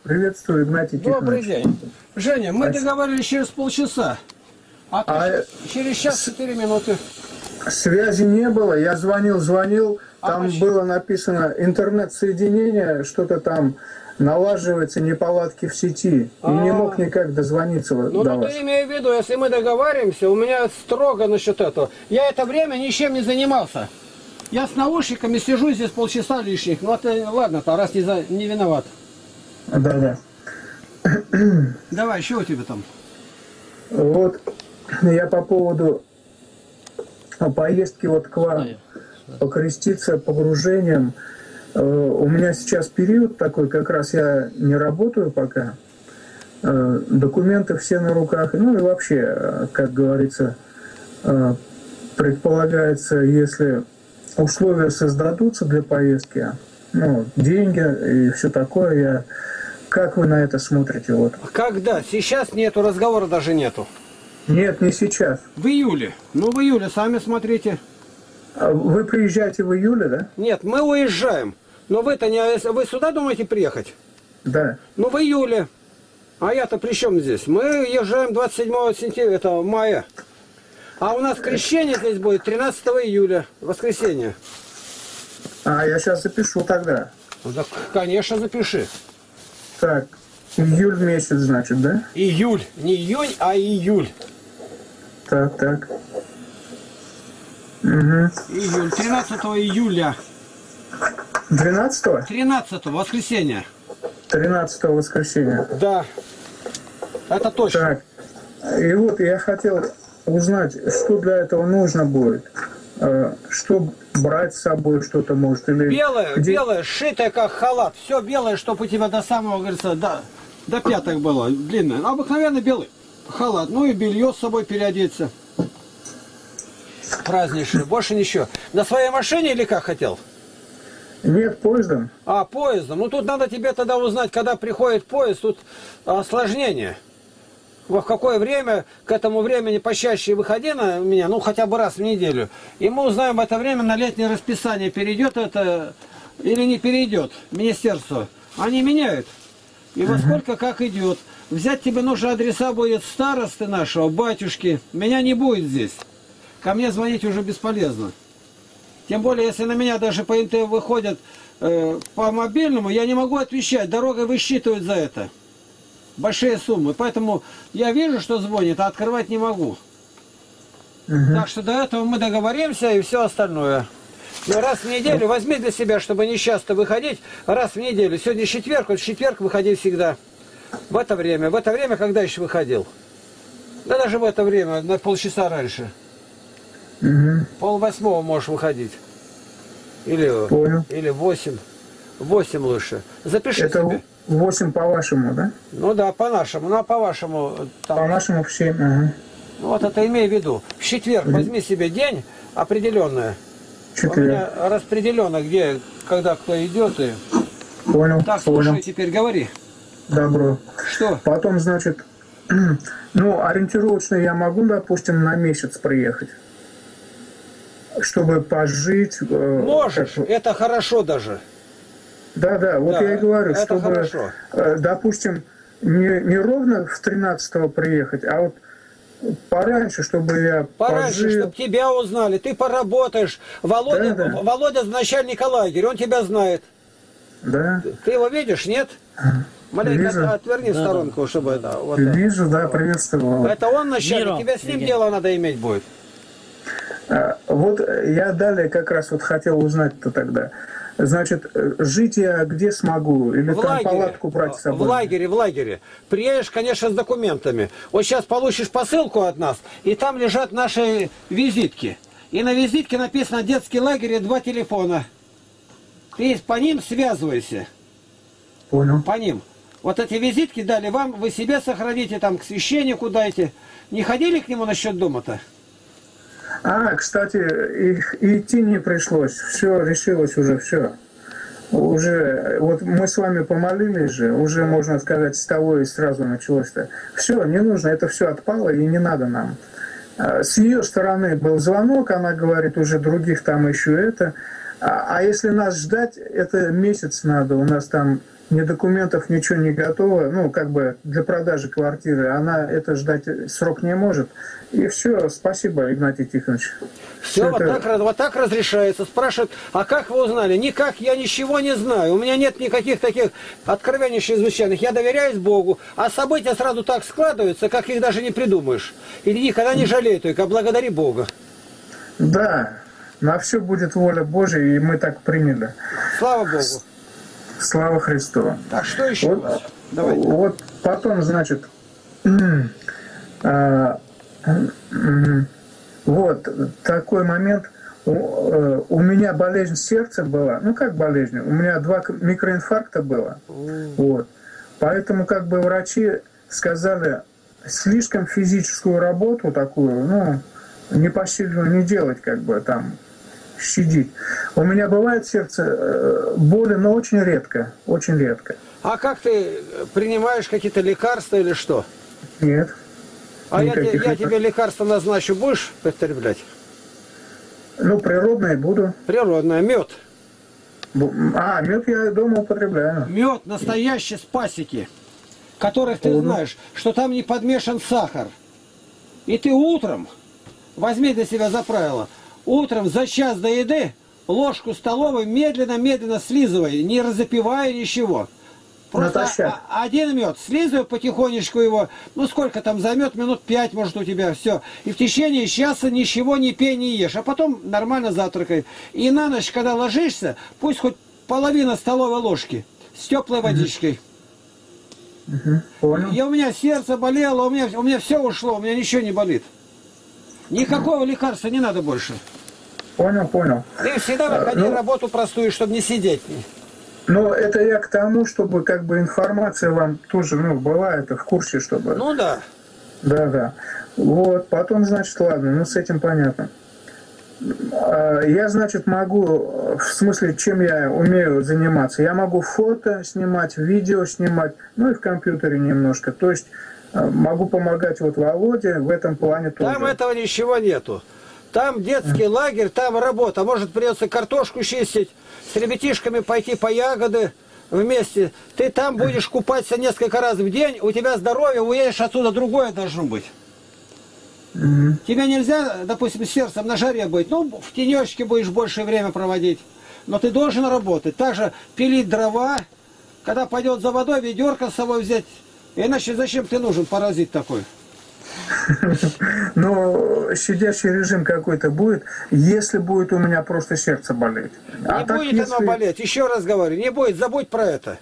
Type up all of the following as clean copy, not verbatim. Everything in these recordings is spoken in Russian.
Приветствую, Игнатий Тихонович. Добрый день. Женя, мы договорились через полчаса. Через час 4 минуты. Связи не было, я звонил, там было написано интернет-соединение, что-то там налаживается, неполадки в сети. И не мог никак дозвониться до вас. Ты имею в виду, если мы договариваемся, у меня строго насчет этого. Я это время ничем не занимался. Я с наушниками сижу здесь полчаса лишних. Ну это ладно-то, раз не виноват. Да. Давай, что у тебя там? Вот, я по поводу поездки вот к вам, покреститься погружением. У меня сейчас период такой, как раз я не работаю пока. Документы все на руках. Ну и вообще, как говорится, предполагается, если условия создадутся для поездки, ну, деньги и все такое, как вы на это смотрите? Вот. Когда? Сейчас нету, разговора даже нету. Нет, не сейчас. В июле. Ну, в июле, сами смотрите. Вы приезжаете в июле, да? Нет, мы уезжаем. Но вы-то не... Вы сюда думаете приехать? Да. Ну, в июле. А я-то при чем здесь? Мы езжаем 27 сентября, это мая. А у нас крещение здесь будет 13 июля, воскресенье. Я сейчас запишу тогда. Да, конечно, запиши. Так, июль месяц, значит, да? Июль. Не июнь, а июль. Так. Угу. Июль. 13 июля. 12-го? 13 воскресенье. 13 воскресенья. Да. Это точно. Так. И вот я хотел узнать, что для этого нужно будет. Что брать с собой, что-то может? Или белое, сшитое как халат. Все белое, чтобы у тебя до самого, говорится, до пяток было длинное. Обыкновенно белый халат. Ну и белье с собой переодеться. Праздничное. Больше ничего. На своей машине или как хотел? Нет, поездом. Поездом. Ну тут надо тебе тогда узнать, когда приходит поезд. Тут осложнение. В какое время, к этому времени почаще выходи на меня, ну хотя бы раз в неделю. И мы узнаем в это время, на летнее расписание перейдет это или не перейдет министерство. Они меняют. И во сколько как идет. Взять тебе нужно адреса будет старосты нашего, батюшки. Меня не будет здесь. Ко мне звонить уже бесполезно. Тем более, если на меня даже по НТ выходят по мобильному, я не могу отвечать. Дорога высчитывает за это. Большие суммы. Поэтому я вижу, что звонит, а открывать не могу. Так что до этого мы договоримся и все остальное. Но раз в неделю возьми для себя, чтобы не часто выходить, раз в неделю. Сегодня четверг, вот в четверг выходи всегда. В это время. В это время, когда еще выходил? Да даже в это время, на полчаса раньше. 7:30 можешь выходить. Или 8. 8 лучше. Запиши это себе. 8 по-вашему, да? Ну да, по-нашему. Ну а по-вашему... По-нашему в 7. Ага. Вот это имей в виду. В четверг возьми себе день определенное. Четверг. У меня распределено, где, когда кто идет. И... Понял, так, слушай, теперь говори. Добро. Что? Потом, значит, ну, ориентировочно я могу, допустим, на месяц приехать, чтобы пожить. Можешь, это хорошо даже. Да, вот я и говорю, это чтобы, хорошо. Допустим, не ровно в 13-го приехать, а вот пораньше, чтобы я Пораньше, чтобы тебя узнали. Ты поработаешь. Володя начальник лагеря, он тебя знает. Да. Ты его видишь, нет? Маленько отверни в сторонку, чтобы это... Вот вижу, да, приветствую. Это он начальник, тебе с ним дело надо иметь будет. Вот я далее как раз вот хотел узнать-то тогда. Значит, жить я где смогу? Или в там лагере, палатку брать с собой? В лагере. Приедешь, конечно, с документами. Вот сейчас получишь посылку от нас, и там лежат наши визитки. И на визитке написано «Детский лагерь» и 2 телефона. Ты по ним связывайся. Понял. По ним. Вот эти визитки дали вам, вы себе сохраните, там к священнику дайте. Не ходили к нему насчет дома-то? Кстати, идти не пришлось. Все, решилось уже, все. Уже, вот мы с вами помолились же, уже, можно сказать, с того и сразу началось-то. Все, не нужно, это все отпало и не надо нам. С ее стороны был звонок, она говорит, уже других там еще это. А если нас ждать, это месяц надо. У нас там ни документов, ничего не готово, ну, как бы для продажи квартиры, она это ждать срок не может. И все, спасибо, Игнатий Тихонович. Все, вот так разрешается. Спрашивают, а как вы узнали? Никак, я ничего не знаю. У меня нет никаких таких откровений чрезвычайных. Я доверяюсь Богу. А события сразу так складываются, как их даже не придумаешь. И никогда не жалей только, благодари Бога. Да, на все будет воля Божья, и мы так приняли. Слава Богу. Слава Христу. Так, что еще? Вот потом, значит, вот такой момент. У меня болезнь сердца была. Ну, как болезнь? У меня 2 микроинфаркта было. Вот. Поэтому, как бы, врачи сказали, слишком физическую работу такую, ну, непосильную не делать, как бы, там, щадить. У меня бывает сердце боли, но очень редко, очень редко. А как ты принимаешь какие-то лекарства или что? Нет. А я тебе лекарства назначу, будешь потреблять? Ну, природное буду. Природное, мед. Мед я дома употребляю. Мед настоящий с пасеки, которых ты знаешь, что там не подмешан сахар. И ты утром, возьми для себя за правило, утром за час до еды ложку столовой медленно-медленно слизывай, не разопивая ничего. Просто один мед, слизывай потихонечку его, ну сколько там займет, минут 5 может у тебя, все. И в течение часа ничего не пей, не ешь, а потом нормально завтракай. И на ночь, когда ложишься, пусть хоть половина столовой ложки с теплой водичкой. Понял. И у меня сердце болело, у меня все ушло, у меня ничего не болит. Никакого лекарства не надо больше. Понял. Ты всегда выходи работу простую, чтобы не сидеть. Но это я к тому, чтобы как бы информация вам тоже, ну, была это в курсе, чтобы... Ну да. Да. Вот, потом, значит, ладно, ну с этим понятно. Я, значит, могу, в смысле, чем я умею заниматься, я могу фото снимать, видео снимать, ну и в компьютере немножко. То есть могу помогать вот Володе в этом плане тоже. Там этого ничего нету. Там детский лагерь, там работа. Может, придется картошку чистить, с ребятишками пойти по ягоды вместе. Ты там будешь купаться несколько раз в день, у тебя здоровье, уедешь отсюда, другое должно быть. Тебе нельзя, допустим, с сердцем на жаре быть. Ну, в тенечке будешь больше время проводить. Но ты должен работать. Также пилить дрова, когда пойдет за водой, ведерко с собой взять. Иначе зачем ты нужен, паразит такой? Но щадящий режим какой-то будет, если будет у меня просто сердце болеть. Не будет оно болеть, еще раз говорю, не будет, забудь про это.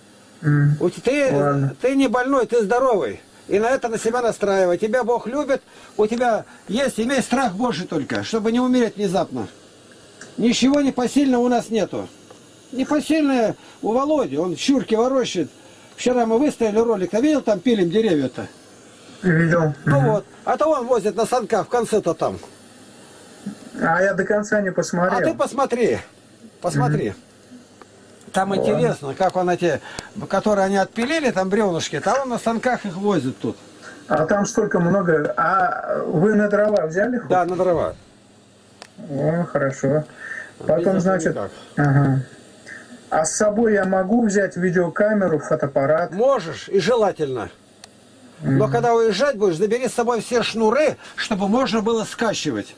Ты не больной, ты здоровый. И на это на себя настраивай. Тебя Бог любит, у тебя есть, имей страх Божий только, чтобы не умереть внезапно. Ничего непосильного у нас нету. Непосильное у Володи, он щурки ворощит. Вчера мы выставили ролик, а видел, там пилим деревья-то? Видел. Ну вот, а то он возит на санках в конце-то там. А я до конца не посмотрел. А ты посмотри. Там интересно, как он эти, которые они отпилили, там бревнышки, там он на станках их возит тут. А там столько много. А вы на дрова взяли? Хоть? Да, на дрова. О, хорошо. Потом, значит... Ага. А с собой я могу взять видеокамеру, фотоаппарат? Можешь, и желательно. Но когда уезжать будешь, забери с собой все шнуры, чтобы можно было скачивать.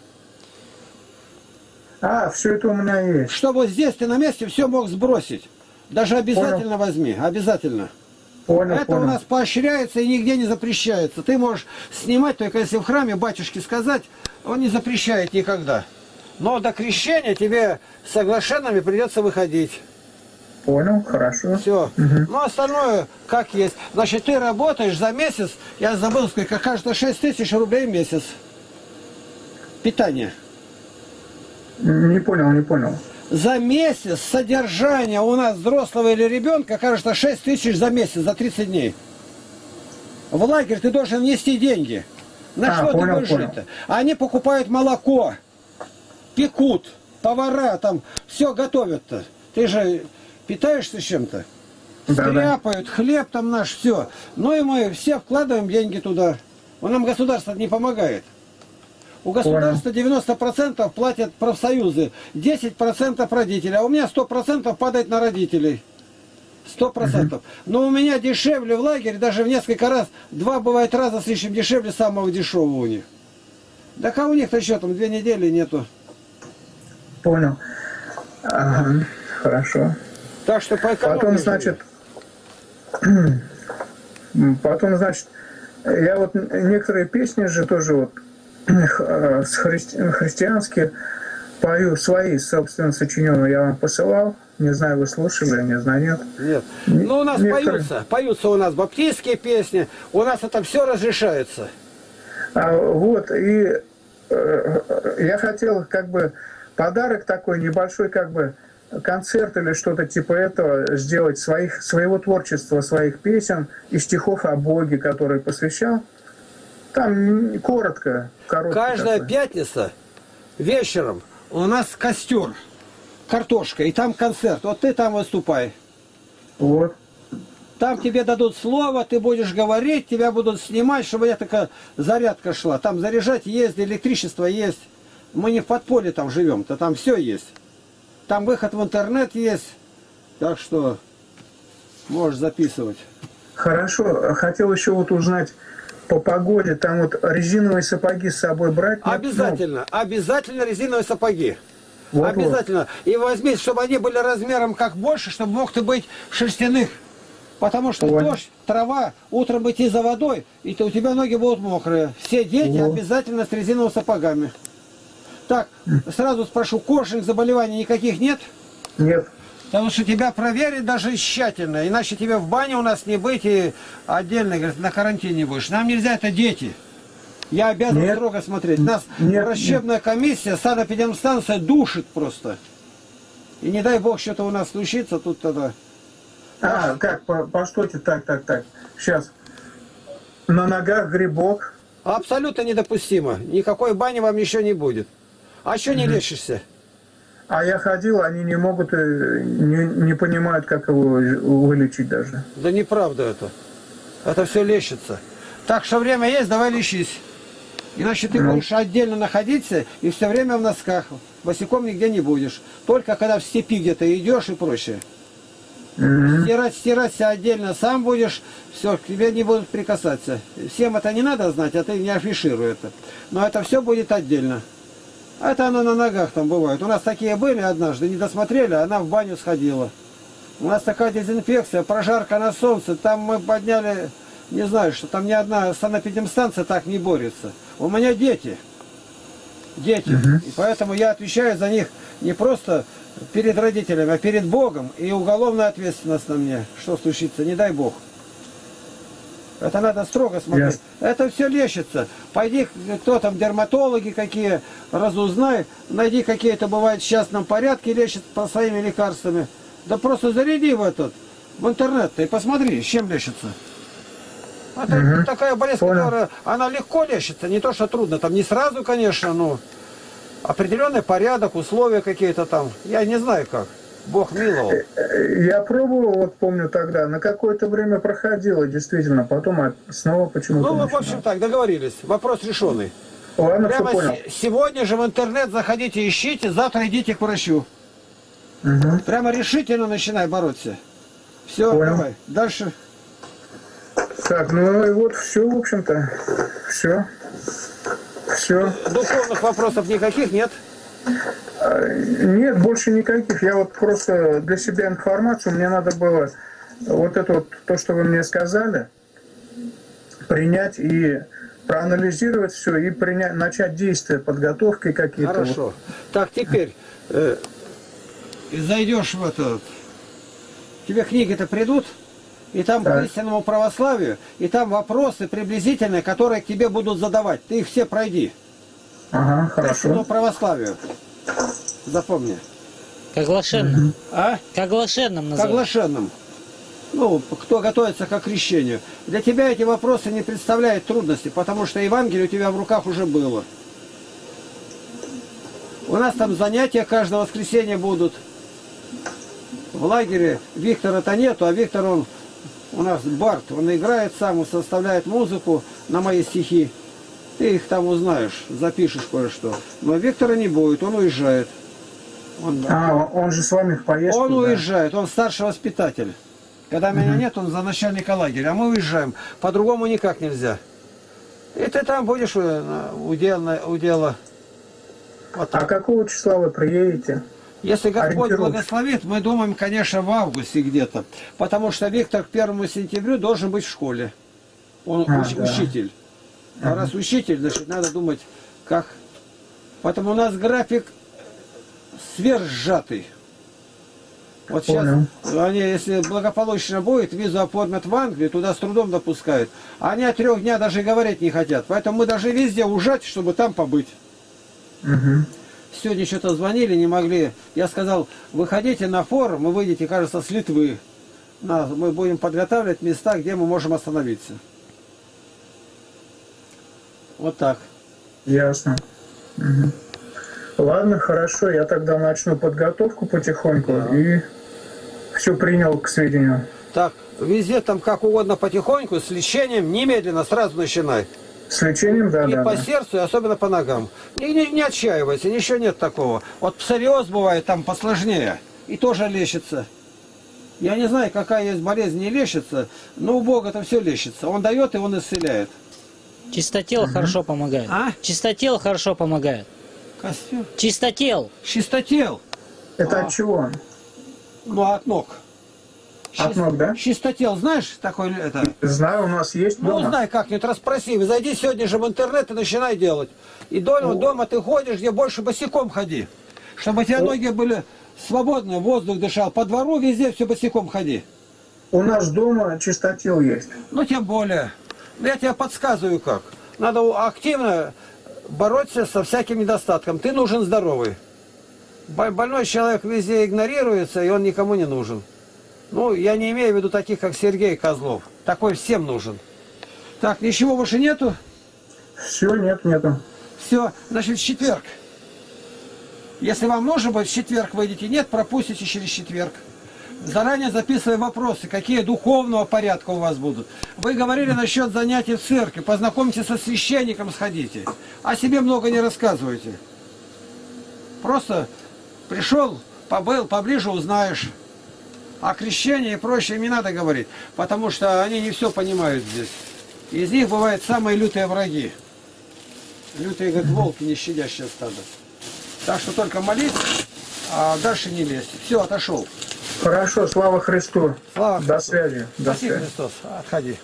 Все это у меня есть. Чтобы здесь ты на месте все мог сбросить. Даже обязательно возьми, обязательно. Это у нас поощряется и нигде не запрещается. Ты можешь снимать, только если в храме батюшке сказать, он не запрещает никогда. Но до крещения тебе соглашенными придется выходить. Понял, хорошо. Все. Ну, остальное как есть. Значит, ты работаешь за месяц, я забыл сказать, как кажется, 6 тысяч рублей в месяц. Питание. Не понял. За месяц содержания у нас взрослого или ребенка, кажется, 6 тысяч за месяц, за 30 дней. В лагерь ты должен нести деньги. На что ты будешь жить-то? Они покупают молоко, пекут, повара там, все готовят-то. Ты же питаешься чем-то. Стряпают, хлеб там наш, все. Ну и мы все вкладываем деньги туда. Нам государство не помогает. У государства 90% платят профсоюзы, 10% родители, а у меня 100% падает на родителей. 100%. Но у меня дешевле в лагере, даже в несколько раз, 2 бывает раза с лишним дешевле самого дешевого у них. Да а у них-то еще там 2 недели нету. Понял. Ага, хорошо. Так что по Потом, значит, я вот некоторые песни же тоже вот христианские пою, свои, собственно, сочиненные я вам посылал. Не знаю, вы слушали, не знаю, нет. Нет. Ну, у нас поются у нас баптистские песни, у нас это все разрешается. Вот, и я хотел как бы подарок такой небольшой, как бы концерт или что-то типа этого сделать, своего творчества, своих песен и стихов о Боге, которые посвящал. Там коротко. Каждая пятница вечером у нас костер, картошка, и там концерт. Вот ты там выступай. Вот. Там тебе дадут слово, ты будешь говорить, тебя будут снимать, чтобы у меня такая зарядка шла. Там заряжать есть, электричество есть. Мы не в подполье там живем-то, там все есть. Там выход в интернет есть, так что можешь записывать. Хорошо. Хотел еще вот узнать по погоде, там вот резиновые сапоги с собой брать? Обязательно, обязательно резиновые сапоги. Вот, обязательно. Вот. И возьми, чтобы они были размером как больше, чтобы мог ты быть шерстяных. Потому что дождь, трава, утром идти за водой, и у тебя ноги будут мокрые. Все дети обязательно с резиновыми сапогами. Так, сразу спрошу, кожных заболеваний никаких нет? Нет. Потому что тебя проверят даже тщательно, иначе тебе в бане у нас не быть и отдельно, говорит, на карантине будешь. Нам нельзя, это дети. Я обязан строго смотреть. Нас врачебная комиссия, санэпидемстанция душит просто. И не дай бог что-то у нас случится, тут тогда... как, постойте, так. Сейчас. На ногах грибок. Абсолютно недопустимо. Никакой бани вам еще не будет. А еще не лечишься? А я ходил, они не могут, не понимают, как его вылечить даже. Да неправда это. Это все лечится. Так что время есть, давай лечись. Иначе ты будешь отдельно находиться и все время в носках. Босиком нигде не будешь. Только когда в степи где-то идешь и прочее. Стираться отдельно сам будешь, все, к тебе не будут прикасаться. Всем это не надо знать, а ты не афишируй это. Но это все будет отдельно. Это оно на ногах там бывает. У нас такие были однажды, не досмотрели, она в баню сходила. У нас такая дезинфекция, прожарка на солнце, там мы подняли, не знаю, что там ни одна санэпидемстанция так не борется. У меня дети. Дети. И поэтому я отвечаю за них не просто перед родителями, а перед Богом. И уголовная ответственность на мне. Что случится, не дай Бог. Это надо строго смотреть. Это все лечится. Пойди, кто там, дерматологи какие, разузнай. Найди, какие-то бывают в частном порядке, лечат по своими лекарствами. Да просто заряди в интернет и посмотри, с чем лечится. Это такая болезнь, которая, она легко лечится, не то, что трудно. Там не сразу, конечно, но определенный порядок, условия какие-то там. Я не знаю как. Бог миловал. Я пробовал, вот помню тогда, на какое-то время проходило, действительно, потом снова почему-то в общем так, договорились. Вопрос решенный. Ладно, прямо все понял. Сегодня же в интернет заходите, ищите, завтра идите к врачу. Прямо решительно начинай бороться. Все, давай, дальше. Так, ну и вот все, в общем-то. Все. Духовных вопросов никаких нет? Нет, больше никаких. Я вот просто для себя информацию, мне надо было вот это вот, то, что вы мне сказали, принять и проанализировать все, и начать действия, подготовки какие-то. Хорошо. Вот. Так, теперь зайдешь в это, тебе книги-то придут, и там к истинному православию, и там вопросы приблизительные, которые к тебе будут задавать. Ты их все пройди. Ага, хорошо. К истинному православию. Запомни. К оглашенным. А? К оглашенным называют. К оглашенным. Ну, кто готовится к крещению. Для тебя эти вопросы не представляют трудности, потому что Евангелие у тебя в руках уже было. У нас там занятия каждое воскресенье будут. В лагере Виктора-то нету, а Виктор, он у нас бард, он играет сам, он составляет музыку на мои стихи. Ты их там узнаешь, запишешь кое-что. Но Виктора не будет, он уезжает. Он же с вами в поездку? Он уезжает, он старший воспитатель. Когда меня нет, он за начальника лагеря, а мы уезжаем. По-другому никак нельзя. И ты там будешь удела. Вот А какого числа вы приедете? Если Господь Ориентировочно. благословит, мы думаем, конечно, в августе где-то. Потому что Виктор к 1 сентября должен быть в школе. Он Да. учитель. А раз учитель, значит, надо думать, как. Поэтому у нас график сверхсжатый. Вот сейчас, Понял. они, если благополучно будет, визу оформят в Англию, туда с трудом допускают. А они о 3 днях даже говорить не хотят. Поэтому мы должны везде ужать, чтобы там побыть. Угу. Сегодня что-то звонили, не могли. Я сказал, выходите на форум, вы выйдете, кажется, с Литвы. Мы будем подготавливать места, где мы можем остановиться. Вот так. Ясно. Угу. Ладно, хорошо, я тогда начну подготовку потихоньку и все принял к сведению. Так, везде там как угодно потихоньку, с лечением, немедленно, сразу начинай. С лечением, да, И да. по Да. сердцу, и особенно по ногам. Не отчаивайся, ничего нет такого. Вот псориоз бывает там посложнее, и тоже лечится. Я не знаю, какая есть болезнь, не лечится, но у Бога-то все лечится. Он дает, и Он исцеляет. Чистотел хорошо помогает. А? Чистотел хорошо помогает. Костюм. Чистотел. Чистотел. Это от чего? Ну, от ног. От ног, да? Чистотел, знаешь, такой это? Знаю, у нас есть Ну, дома. узнай как-нибудь, расспроси. Зайди сегодня же в интернет и начинай делать. И дома ты ходишь, где больше босиком ходи. Чтобы у тебя ноги были свободные, воздух дышал. По двору везде все босиком ходи. У нас дома чистотел есть. Ну, тем более. Я тебе подсказываю как. Надо активно бороться со всяким недостатком. Ты нужен здоровый. Больной человек везде игнорируется, и он никому не нужен. Ну, я не имею в виду таких, как Сергей Козлов. Такой всем нужен. Так, ничего больше нету? Все, нету. Все, значит, в четверг. Если вам нужно будет, в четверг выйдете. Нет, пропустите через четверг. Заранее записывай вопросы, какие духовного порядка у вас будут. Вы говорили насчет занятий в церкви. Познакомьтесь со священником, сходите. О себе много не рассказывайте. Просто пришел, побыл, поближе узнаешь. О крещении и прочее не надо говорить, потому что они не все понимают здесь. Из них бывают самые лютые враги. Лютые, как волки, не щадящие стадо. Так что только молись, а дальше не лезть. Все, отошел. Хорошо, слава Христу. Слава До Христу. связи. До Спаси связи. Христос. Отходи.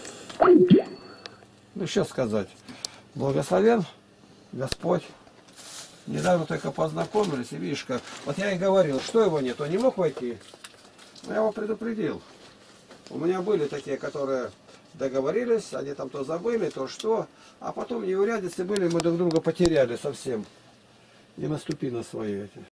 Ну, что сказать. Благословен Господь. Недавно только познакомились, и видишь как. Вот я и говорил, что его нет, он не мог войти. Но я его предупредил. У меня были такие, которые договорились, они там то забыли, то что. А потом неурядицы были, мы друг друга потеряли совсем. Не наступи на свои эти.